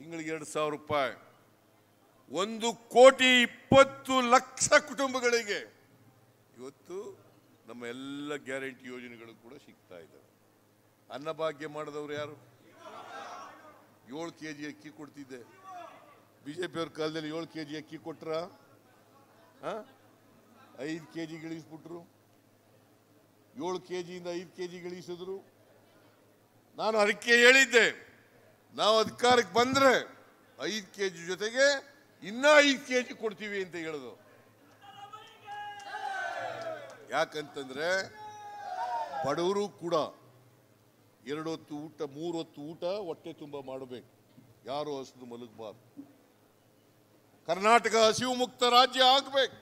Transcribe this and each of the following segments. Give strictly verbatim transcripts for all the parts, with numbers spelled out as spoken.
ತಿಂಗಳಿಗೆ ಎರಡು ಸಾವಿರ ರೂಪಾಯಿ, ಒಂದು ಕೋಟಿ ಇಪ್ಪತ್ತು ಲಕ್ಷ ಕುಟುಂಬಗಳಿಗೆ ಇವತ್ತು ನಮ್ಮ ಎಲ್ಲ ಗ್ಯಾರಂಟಿ ಯೋಜನೆಗಳು ಕೂಡ ಸಿಗ್ತಾ ಇದ್ದಾವೆ. ಅನ್ನಭಾಗ್ಯ ಮಾಡಿದವರು ಯಾರು? ಏಳು ಕೆ ಜಿ ಅಕ್ಕಿ ಕೊಡ್ತಿದ್ದೆ. ಬಿಜೆಪಿಯವ್ರ ಕಾಲದಲ್ಲಿ ಏಳು ಕೆ ಜಿ ಅಕ್ಕಿ ಕೊಟ್ರ ಐದು ಕೆ ಜಿ ಗಳಿಸ್ಬಿಟ್ರು. ಏಳು ಕೆ ಜಿಯಿಂದ ಐದು ಕೆ ಜಿ ಗಳಿಸಿದ್ರು. ನಾನು ಅದಕ್ಕೆ ಹೇಳಿದ್ದೆ, ನಾವು ಅಧಿಕಾರಕ್ಕೆ ಬಂದ್ರೆ ಐದು ಕೆ ಜಿ ಜೊತೆಗೆ ಇನ್ನ ಐದು ಕೆ ಜಿ ಕೊಡ್ತೀವಿ ಅಂತ ಹೇಳೋದು. ಯಾಕಂತಂದ್ರೆ ಬಡವರು ಕೂಡ ಎರಡು ಹೊತ್ತು ಊಟ, ಮೂರು ಹೊತ್ತು ಊಟ ಹೊಟ್ಟೆ ತುಂಬ ಮಾಡಬೇಕು. ಯಾರು ಹಸಿದು ಮಲಗಬಾರ್ದು. ಕರ್ನಾಟಕ ಹಸಿವು ಮುಕ್ತ ರಾಜ್ಯ ಆಗಬೇಕು.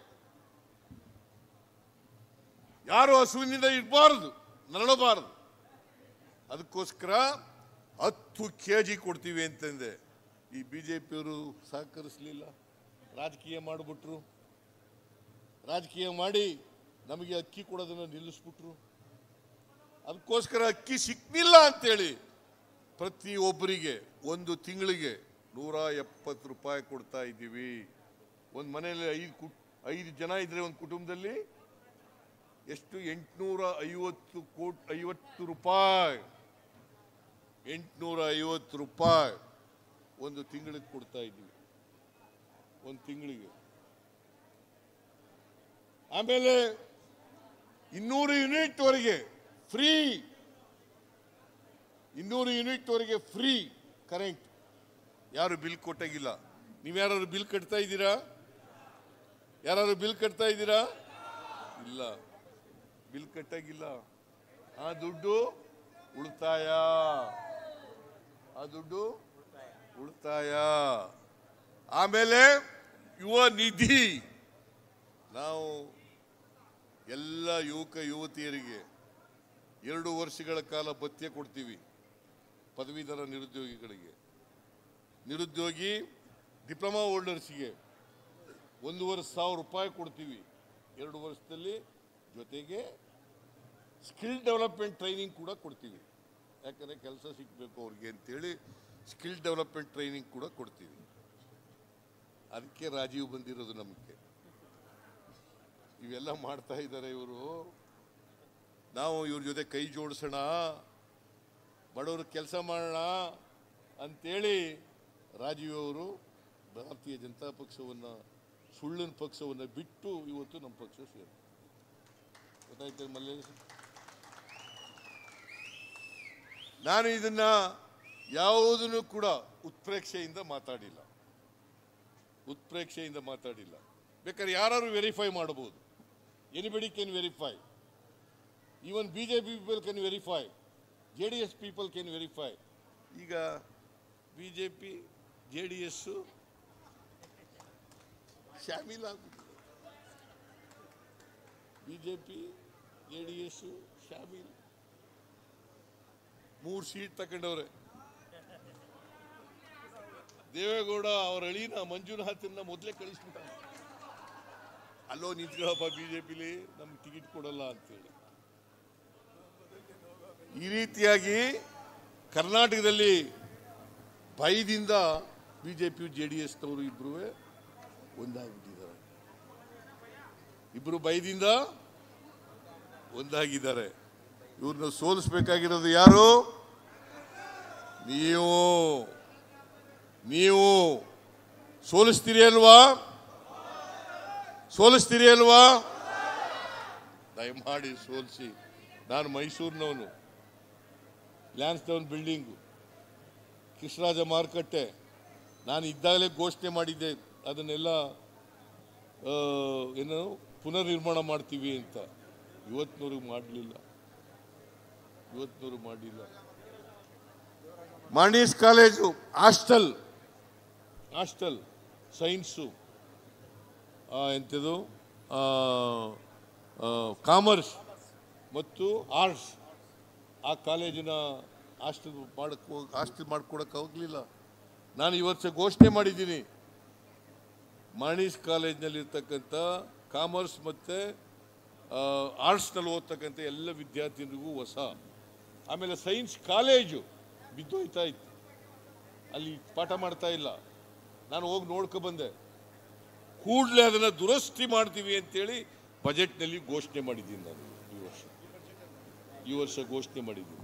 ಯಾರು ಹಸುವಿನಿಂದ ಇರಬಾರದು, ನರಳಬಾರದು. ಅದಕ್ಕೋಸ್ಕರ ಹತ್ತು ಕೆ ಜಿ ಕೊಡ್ತೀವಿ ಅಂತಂದೆ. ಈ ಬಿಜೆಪಿಯವರು ಸಹಕರಿಸಲಿಲ್ಲ, ರಾಜಕೀಯ ಮಾಡಿಬಿಟ್ರು. ರಾಜಕೀಯ ಮಾಡಿ ನಮಗೆ ಅಕ್ಕಿ ಕೊಡೋದನ್ನು ನಿಲ್ಲಿಸ್ಬಿಟ್ರು. ಅದಕ್ಕೋಸ್ಕರ ಅಕ್ಕಿ ಸಿಕ್ಕಿಲ್ಲ ಅಂತೇಳಿ ಪ್ರತಿಯೊಬ್ಬರಿಗೆ ಒಂದು ತಿಂಗಳಿಗೆ ನೂರ ಎಪ್ಪತ್ತು ರೂಪಾಯಿ ಕೊಡ್ತಾ ಇದ್ದೀವಿ. ಒಂದು ಮನೆಯಲ್ಲಿ ಐದು ಐದು ಜನ ಇದ್ರೆ ಒಂದು ಕುಟುಂಬದಲ್ಲಿ ಎಷ್ಟು? ಎಂಟುನೂರ ಐವತ್ತು ಕೋಟಿ ಐವತ್ತು ರೂಪಾಯಿ ಎಂಟುನೂರ ಐವತ್ತು ರೂಪಾಯಿ ಒಂದು ತಿಂಗಳಿಗೆ ಕೊಡ್ತಾ ಇದ್ದೀವಿ, ಒಂದು ತಿಂಗಳಿಗೆ. ಆಮೇಲೆ ಇನ್ನೂರು ಯೂನಿಟ್ ವರೆಗೆ ಫ್ರೀ, ಇನ್ನೂರು ಯೂನಿಟ್ ವರೆಗೆ ಫ್ರೀ ಕರೆಂಟ್. ಯಾರು ಬಿಲ್ ಕೊಟ್ಟಾಗಿಲ್ಲ. ನೀವ್ಯಾರು ಬಿಲ್ ಕಟ್ತಾ ಇದ್ದೀರಾ? ಯಾರು ಬಿಲ್ ಕಟ್ತಾ ಇದ್ದೀರಾ? ಇಲ್ಲ, ಬಿಲ್ ಕಟ್ಟಾಗಿಲ್ಲ. ಆ ದುಡ್ಡು ಉಳಿತಾಯ, ಆ ದುಡ್ಡು ಉಳಿತಾಯ. ಆಮೇಲೆ ಯುವ ನಿಧಿ, ನಾವು ಎಲ್ಲ ಯುವಕ ಯುವತಿಯರಿಗೆ ಎರಡು ವರ್ಷಗಳ ಕಾಲ ಭತ್ಯೆ ಕೊಡ್ತೀವಿ. ಪದವೀಧರ ನಿರುದ್ಯೋಗಿಗಳಿಗೆ, ನಿರುದ್ಯೋಗಿ ಡಿಪ್ಲೊಮಾ ಹೋಲ್ಡರ್ಸ್ಗೆ ಒಂದೂವರೆ ಸಾವಿರ ರೂಪಾಯಿ ಕೊಡ್ತೀವಿ ಎರಡು ವರ್ಷದಲ್ಲಿ. ಜೊತೆಗೆ ಸ್ಕಿಲ್ ಡೆವಲಪ್ಮೆಂಟ್ ಟ್ರೈನಿಂಗ್ ಕೂಡ ಕೊಡ್ತೀವಿ. ಯಾಕಂದರೆ ಕೆಲಸ ಸಿಗಬೇಕು ಅವ್ರಿಗೆ ಅಂತೇಳಿ ಸ್ಕಿಲ್ ಡೆವಲಪ್ಮೆಂಟ್ ಟ್ರೈನಿಂಗ್ ಕೂಡ ಕೊಡ್ತೀವಿ. ಅದಕ್ಕೆ ರಾಜೀವ್ ಬಂದಿರೋದು ನಮಗೆ. ಇವೆಲ್ಲ ಮಾಡ್ತಾ ಇದ್ದಾರೆ ಇವರು. ನಾವು ಇವ್ರ ಜೊತೆ ಕೈ ಜೋಡಿಸೋಣ, ಬಡವರು ಕೆಲಸ ಮಾಡೋಣ ಅಂತೇಳಿ ರಾಜೀವ್ ಅವರು ಭಾರತೀಯ ಜನತಾ ಪಕ್ಷವನ್ನು, ಸುಳ್ಳಿನ ಪಕ್ಷವನ್ನು ಬಿಟ್ಟು ಇವತ್ತು ನಮ್ಮ ಪಕ್ಷ ಸೇರಿ. ಗೊತ್ತಾಯ್ತು ಮಲ್ಲೇಶ್? ನಾನು ಇದನ್ನ ಯಾವುದನ್ನು ಕೂಡ ಉತ್ಪ್ರೇಕ್ಷೆಯಿಂದ ಮಾತಾಡಿಲ್ಲ, ಉತ್ಪ್ರೇಕ್ಷೆಯಿಂದ ಮಾತಾಡಿಲ್ಲ. ಬೇಕಾದ್ರೆ ಯಾರು ವೆರಿಫೈ ಮಾಡಬಹುದು. Anybody can verify. Even BJP people can verify, J D S people can verify. ಈಗ ಬಿಜೆಪಿ ಜೆ ಡಿ ಎಸ್ ಶಾಮೀಲ್ ಆಗ್ಬಿಟ್ಟಿದೆ. ಬಿಜೆಪಿ ಜೆ ಡಿ ಎಸ್ ಶಾಮೀಲ್. ಮೂರು ಸೀಟ್ ತಗೊಂಡವ್ರೆ. ದೇವೇಗೌಡ ಅವರ ಅಳಿನ ಮಂಜುನಾಥನ್ನ ಮೊದಲೇ ಕಳಿಸ್ಬಿಟ್ಟ. ಅಲ್ಲೋ ನಿಂತ್ಕೊಳ್ಳಪ್ಪ ಬಿಜೆಪಿಲಿ, ನಮ್ಗೆ ಟಿಕೆಟ್ ಕೊಡಲ್ಲ ಅಂತೇಳಿ. ಈ ರೀತಿಯಾಗಿ ಕರ್ನಾಟಕದಲ್ಲಿ ಭಯದಿಂದ ಬಿಜೆಪಿ ಜೆ ಡಿ ಎಸ್ನವರು ಇಬ್ಬರು ಒಂದಾಗ್ಬಿಟ್ಟಿದ್ದಾರೆ. ಇಬ್ಬರು ಭಯದಿಂದ ಒಂದಾಗಿದ್ದಾರೆ. ಇವ್ರನ್ನ ಸೋಲಿಸಬೇಕಾಗಿರೋದು ಯಾರು? ನೀವು. ನೀವು ಸೋಲಿಸ್ತೀರಿ ಅಲ್ವಾ? ಸೋಲಿಸ್ತೀರಿ ಅಲ್ವಾ? ದಯಮಾಡಿ ಸೋಲಿಸಿ. ನಾನು ಮೈಸೂರಿನವನು. ಲ್ಯಾನ್ಸ್ಡೌನ್ ಬಿಲ್ಡಿಂಗು, ಕೃಷ್ಣರಾಜ ಮಾರುಕಟ್ಟೆ ನಾನು ಇದ್ದಾಗಲೇ ಘೋಷಣೆ ಮಾಡಿದ್ದೆ, ಅದನ್ನೆಲ್ಲ ಏನು ಪುನರ್ ನಿರ್ಮಾಣ ಮಾಡ್ತೀವಿ ಅಂತ. ಇವತ್ತಿನವ್ರಿಗೆ ಮಾಡಲಿಲ್ಲ, ಇವತ್ತಿನವ್ರು ಮಾಡಲಿಲ್ಲ. ಮಾಂಡೀಸ್ ಕಾಲೇಜು ಹಾಸ್ಟೆಲ್, ಹಾಸ್ಟೆಲ್ ಸೈನ್ಸು, ಎಂಥದ್ದು ಕಾಮರ್ಸ್ ಮತ್ತು ಆರ್ಟ್ಸ್, ಆ ಕಾಲೇಜಿನ ಹಾಸ್ಟೆಲ್ ಮಾಡಕ್ಕೆ ಹಾಸ್ಟೆಲ್ ಮಾಡ್ಕೊಡಕ್ಕೆ ಹೋಗಲಿಲ್ಲ. ನಾನು ಇವತ್ತು ಘೋಷಣೆ ಮಾಡಿದ್ದೀನಿ, ಮಾಂಡೀಸ್ ಕಾಲೇಜ್ನಲ್ಲಿರ್ತಕ್ಕಂಥ ಕಾಮರ್ಸ್ ಮತ್ತು ಆರ್ಟ್ಸ್ನಲ್ಲಿ ಓದ್ತಕ್ಕಂಥ ಎಲ್ಲ ವಿದ್ಯಾರ್ಥಿನಿಗೂ ಹೊಸ. ಆಮೇಲೆ ಸೈನ್ಸ್ ಕಾಲೇಜು ಬಿದ್ದೋಯ್ತಾ ಇತ್ತು. ಅಲ್ಲಿ ಪಾಠ ಮಾಡ್ತಾ ಇಲ್ಲ. ನಾನು ಹೋಗಿ ನೋಡ್ಕೊ ಬಂದೆ. ಕೂಡಲೇ ಅದನ್ನ ದುರಸ್ತಿ ಮಾಡ್ತೀವಿ ಅಂತೇಳಿ ಬಜೆಟ್ನಲ್ಲಿ ಘೋಷಣೆ ಮಾಡಿದ್ದೀನಿ. ನಾನು ಈ ವರ್ಷ ಈ ವರ್ಷ ಘೋಷಣೆ ಮಾಡಿದ್ದೀನಿ.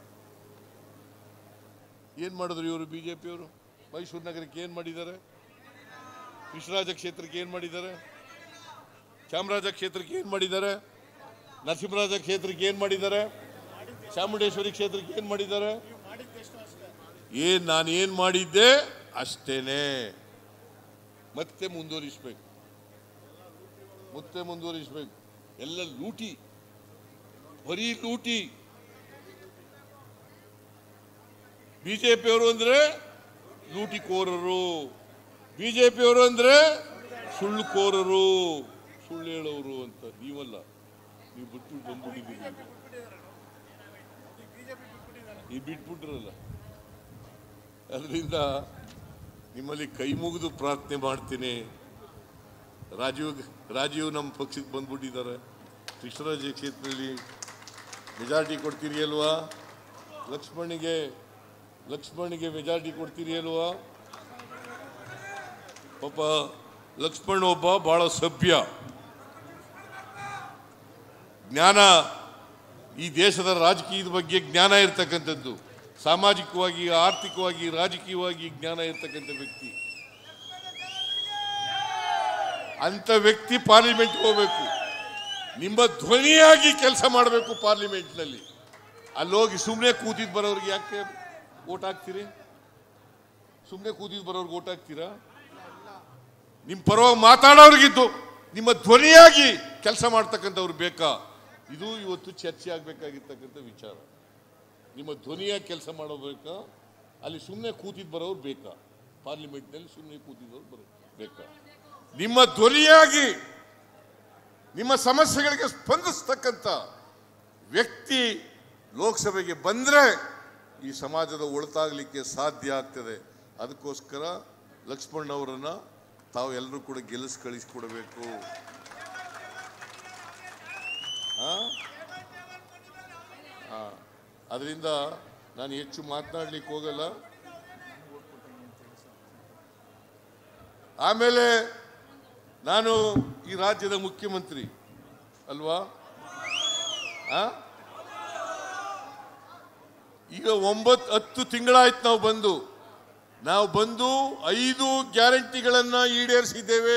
ಏನ್ ಮಾಡಿದ್ರು ಇವರು ಬಿಜೆಪಿಯವರು? ಮೈಸೂರು ನಗರಕ್ಕೆ ಏನ್ ಮಾಡಿದ್ದಾರೆ? ಕೃಷ್ಣರಾಜ ಕ್ಷೇತ್ರಕ್ಕೆ ಏನ್ ಮಾಡಿದ್ದಾರೆ? ಚಾಮರಾಜ ಕ್ಷೇತ್ರಕ್ಕೆ ಏನ್ ಮಾಡಿದ್ದಾರೆ? ನರಸಿಂಹರಾಜ ಕ್ಷೇತ್ರಕ್ಕೆ ಏನ್ ಮಾಡಿದ್ದಾರೆ? ಚಾಮುಂಡೇಶ್ವರಿ ಕ್ಷೇತ್ರಕ್ಕೆ ಏನ್ ಮಾಡಿದ್ದಾರೆ? ಏನ್ ನಾನು ಏನ್ ಮಾಡಿದ್ದೆ ಅಷ್ಟೇನೆ. ಮತ್ತೆ ಮುಂದುವರಿಸಬೇಕು, ಮತ್ತೆ ಮುಂದುವರಿಸಬೇಕು. ಎಲ್ಲ ಲೂಟಿ, ಬರೀ ಲೂಟಿ. ಬಿಜೆಪಿಯವರು ಅಂದ್ರೆ ಲೂಟಿಕೋರರು, ಬಿಜೆಪಿಯವರು ಅಂದ್ರೆ ಸುಳ್ಳುಕೋರರು, ಸುಳ್ಳು ಹೇಳೋರು ಅಂತ. ನೀವಲ್ಲ, ನೀವು ಬಿಟ್ಟು ಬಂದ್ಬಿಟ್ಟಿದ್ದೀರಿ. ಈ ಬಿಟ್ಬಿಟ್ರಲ್ಲ, ಅದರಿಂದ ನಿಮ್ಮಲ್ಲಿ ಕೈ ಮುಗಿದು ಪ್ರಾರ್ಥನೆ ಮಾಡ್ತೀನಿ. ರಾಜೀವ್ ರಾಜೀವ್ ನಮ್ಮ ಪಕ್ಷಕ್ಕೆ ಬಂದ್ಬಿಟ್ಟಿದ್ದಾರೆ. ಕೃಷ್ಣರಾಜ ಕ್ಷೇತ್ರದಲ್ಲಿ ಮೆಜಾರಿಟಿ ಕೊಡ್ತೀರಿ ಅಲ್ವಾ? ಲಕ್ಷ್ಮಣಿಗೆ ಲಕ್ಷ್ಮಣಿಗೆ ಮೆಜಾರಿಟಿ ಕೊಡ್ತೀರಿ ಅಲ್ವಾ? ಪಾಪ ಲಕ್ಷ್ಮಣ್ ಒಬ್ಬ ಬಹಳ ಸಭ್ಯ, ಜ್ಞಾನ, ಈ ದೇಶದ ರಾಜಕೀಯದ ಬಗ್ಗೆ ಜ್ಞಾನ ಇರ್ತಕ್ಕಂಥದ್ದು, ಸಾಮಾಜಿಕವಾಗಿ, ಆರ್ಥಿಕವಾಗಿ, ರಾಜಕೀಯವಾಗಿ ಜ್ಞಾನ ಇರ್ತಕ್ಕಂಥ ವ್ಯಕ್ತಿ. ಅಂತ ವ್ಯಕ್ತಿ ಪಾರ್ಲಿಮೆಂಟ್ ಹೋಗ್ಬೇಕು, ನಿಮ್ಮ ಧ್ವನಿಯಾಗಿ ಕೆಲಸ ಮಾಡಬೇಕು ಪಾರ್ಲಿಮೆಂಟ್ನಲ್ಲಿ. ಅಲ್ಲೋಗಿ ಸುಮ್ಮನೆ ಕೂತಿದ್ ಬರೋರಿಗೆ ಯಾಕೆ ಓಟ್ ಹಾಕ್ತೀರಿ? ಸುಮ್ಮನೆ ಕೂತಿದ್ ಬರೋರ್ಗೆ ಓಟ್ ಹಾಕ್ತೀರಾ? ನಿಮ್ಮ ಪರವಾಗಿ ಮಾತಾಡೋರಿಗಿದ್ದು ನಿಮ್ಮ ಧ್ವನಿಯಾಗಿ ಕೆಲಸ ಮಾಡ್ತಕ್ಕಂಥವ್ರು ಬೇಕಾ? ಇದು ಇವತ್ತು ಚರ್ಚೆ ಆಗ್ಬೇಕಾಗಿರ್ತಕ್ಕಂಥ ವಿಚಾರ. ನಿಮ್ಮ ಧ್ವನಿಯಾಗಿ ಕೆಲಸ ಮಾಡೋಬೇಕಾ? ಅಲ್ಲಿ ಸುಮ್ಮನೆ ಕೂತಿದ್ ಬರೋರು ಬೇಕಾ? ಪಾರ್ಲಿಮೆಂಟ್ನಲ್ಲಿ ಸುಮ್ಮನೆ ಕೂತಿದ್ದವ್ರು ಬರೋ ಬೇಕಾ? ನಿಮ್ಮ ಧ್ವನಿಯಾಗಿ ನಿಮ್ಮ ಸಮಸ್ಯೆಗಳಿಗೆ ಸ್ಪಂದಿಸ್ತಕ್ಕಂಥ ವ್ಯಕ್ತಿ ಲೋಕಸಭೆಗೆ ಬಂದ್ರೆ ಈ ಸಮಾಜದ ಒಳಿತಾಗಲಿಕ್ಕೆ ಸಾಧ್ಯ ಆಗ್ತದೆ. ಅದಕ್ಕೋಸ್ಕರ ಲಕ್ಷ್ಮಣ್ ಅವರನ್ನ ತಾವು ಎಲ್ಲರೂ ಕೂಡ ಗೆಲ್ಲಿಸಿ ಕಳಿಸಿಕೊಡಬೇಕು. ಅದರಿಂದ ನಾನು ಹೆಚ್ಚು ಮಾತನಾಡ್ಲಿಕ್ಕೆ ಹೋಗಲ್ಲ. ಆಮೇಲೆ ನಾನು ಈ ರಾಜ್ಯದ ಮುಖ್ಯಮಂತ್ರಿ ಅಲ್ವಾ? ಈಗ ಒಂಬತ್ತು ಹತ್ತು ತಿಂಗಳಾಯ್ತು ನಾವು ಬಂದು ನಾವು ಬಂದು ಐದು ಗ್ಯಾರಂಟಿಗಳನ್ನ ಈಡೇರಿಸಿದ್ದೇವೆ.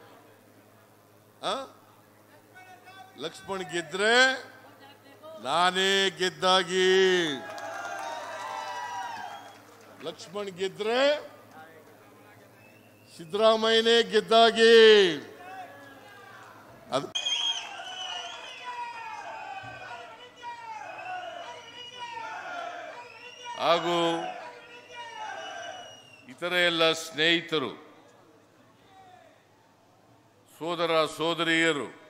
ಲಕ್ಷ್ಮಣ್ ಗೆದ್ರೆ ನಾನೇ ಗೆದ್ದಾಗಿ, ಲಕ್ಷ್ಮಣ್ ಗೆದ್ರೆ ಸಿದ್ದರಾಮಯ್ಯನೇ ಗೆದ್ದಾಗಿ. ಅದು ಹಾಗೂ ಇತರ ಎಲ್ಲ ಸ್ನೇಹಿತರು, ಸೋದರ ಸೋದರಿಯರು